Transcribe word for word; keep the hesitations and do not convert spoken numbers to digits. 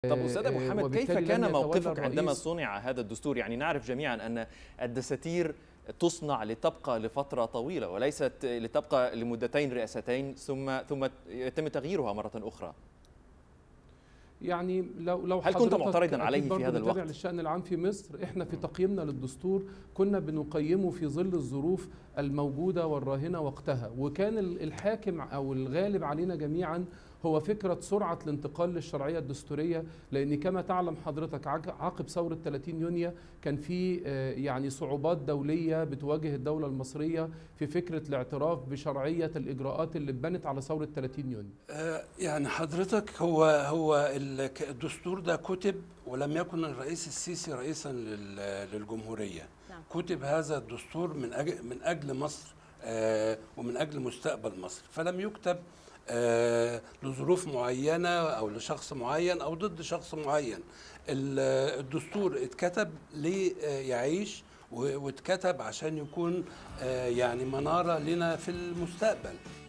طب أستاذ أبو حامد، كيف كان موقفك عندما صنع هذا الدستور؟ يعني نعرف جميعا أن الدساتير تصنع لتبقى لفترة طويلة وليست لتبقى لمدتين رئاستين ثم ثم يتم تغييرها مرة أخرى. يعني لو لو هل كنت معترضا عليه في هذا الوقت؟ للشأن العام في مصر، احنا في تقييمنا للدستور كنا بنقيمه في ظل الظروف الموجودة والراهنة وقتها، وكان الحاكم أو الغالب علينا جميعا هو فكرة سرعة الانتقال للشرعية الدستورية، لأن كما تعلم حضرتك عقب ثورة ثلاثين يونيو كان في يعني صعوبات دولية بتواجه الدولة المصرية في فكرة الاعتراف بشرعية الإجراءات اللي اتبنت على ثورة ثلاثين يونيو. يعني حضرتك هو هو الدستور ده كتب ولم يكن الرئيس السيسي رئيسا للجمهورية. نعم. كتب هذا الدستور من أجل من أجل مصر ومن أجل مستقبل مصر، فلم يكتب آه لظروف معينة أو لشخص معين أو ضد شخص معين. الدستور اتكتب ليعيش واتكتب عشان يكون آه يعني منارة لنا في المستقبل.